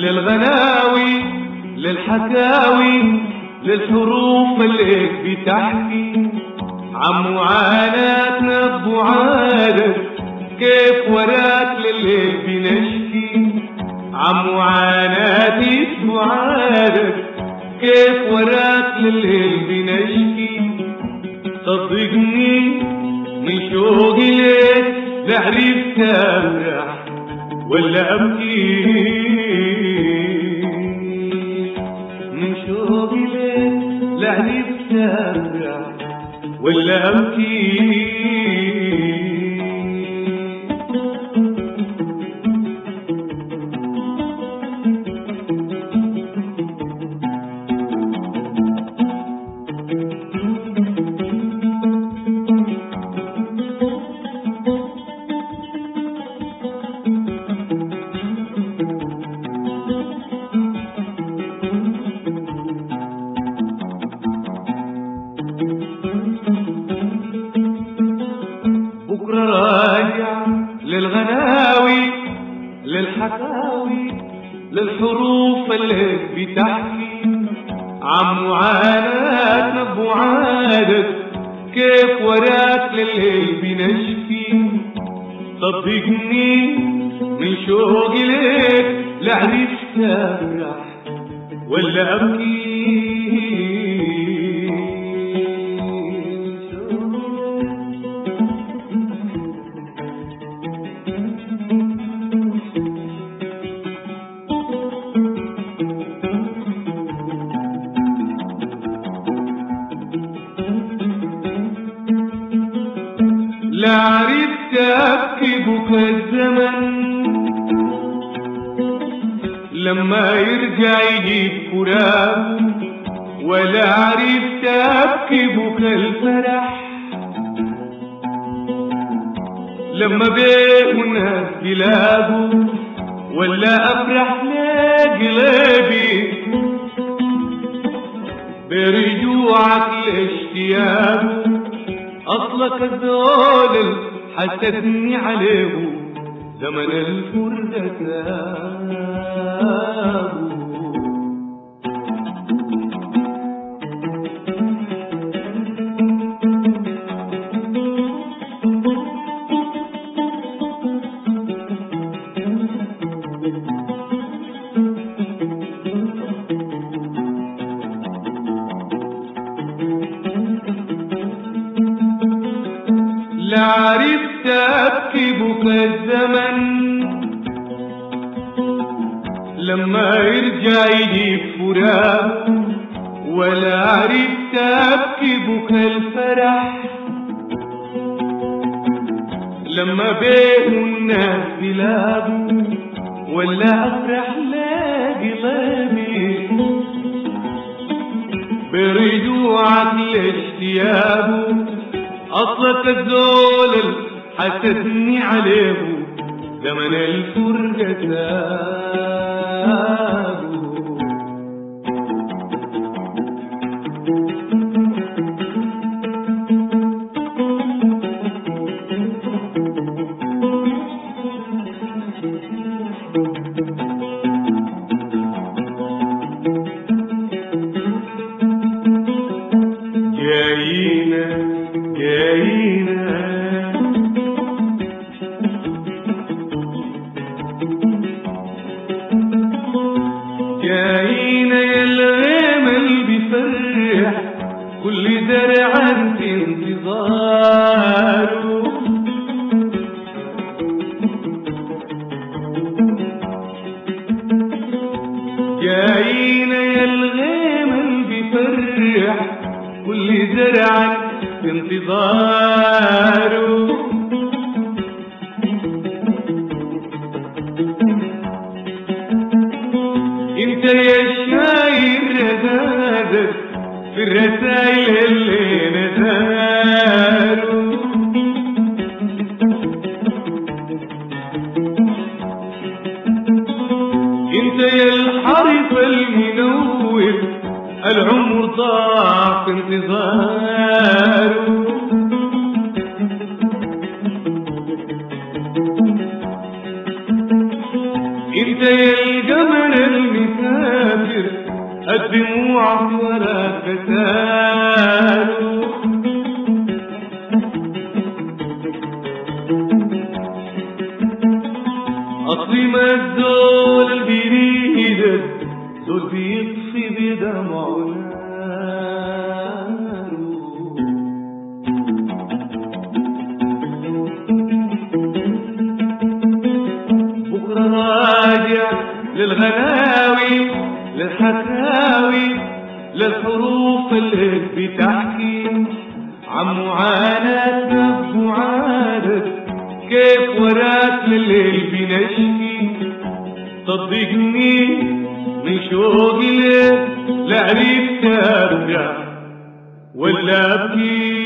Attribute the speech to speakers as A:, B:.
A: للغناوي للحكاوي للحروف اللي بتحكي عن معاناتنا بوعادك كيف وراك للي بنشكي عن معاناتي بوعادك كيف وراك للي بنشكي صدقني من شوقي ليك لا عرفت افرح ولا ابكي من شوقي ليك لا عرفت افرح ولا ابكي بكرة راجع للغناوي للحكاوي للحروف اللي بتحكي عن معاناتنا بوعادك كيف وراك للي بنشكي صدقني من شوقي ليك لا عرفت افرح ولا ابكي لا عرفت أبكي بكى الزمن لما يرجع يجيب فراق ولا عرفت أبكي بكى الفرح لما بيه الناس بلاقوا ولا أفرح لقلبي برجوعك لاشتياقه أصلك الذول حسدني عليه زمن الفرقة سابه لا عرفت أبكي بكى الزمن لما يرجع يجيب فراق ولا عرفت أبكي بكى الفرح لما بيه الناس بلاقوا ولا أفرح لقلبي برجوعك لاشتياقه أصلك الذول حسدني عليه زمن الفرقة سابه جاينا يا الغيم اللي بيفرح كل درعا في انتظاره جاينا يا الغيم اللي بيفرح كل درعا في انتظاره انت يا شاير رزازك في الرسايل اللي نزاروا انت يا الحرف المنور العمر ضاع في انتظاره انت يا القمر الدموع ولا كتال. أصلي ما الزول البريد زول بيطفي بدمعه نار. بكرة راجع للغناوي للحكاوي للحروف اللي بتحكي عن معاناة معاناة كيف وراك لليل بنشكي. صدقني من شوقي لك لا عرفت ارجع ولا ابكي.